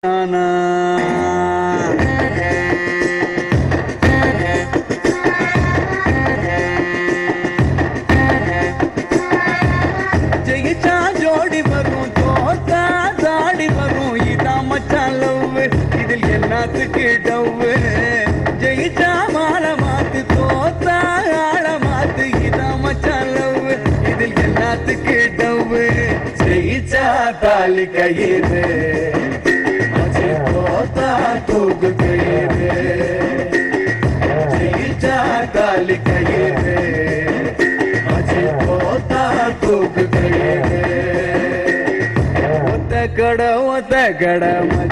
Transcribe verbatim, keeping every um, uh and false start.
ஜெயிச்சா ஜோடி வரும் தோத்தா தாடி வரும் இதான் மச்சான் லவ் இதில் என்னத்துக்கு டவ் ஜெயிச்சா மாலை மாத்து தோத்தா ஆள மாத்து இதான் மச்சான் லவ் இதில் என்னத்துக்கு டவ் ஜெயிச்சா தாலி கயிறு தோத்தா தூக்கு கயிறு ஜெயிச்சா தாலி கயிறு தூக்கு கயிறு ஒத்த கட ஒத்த கட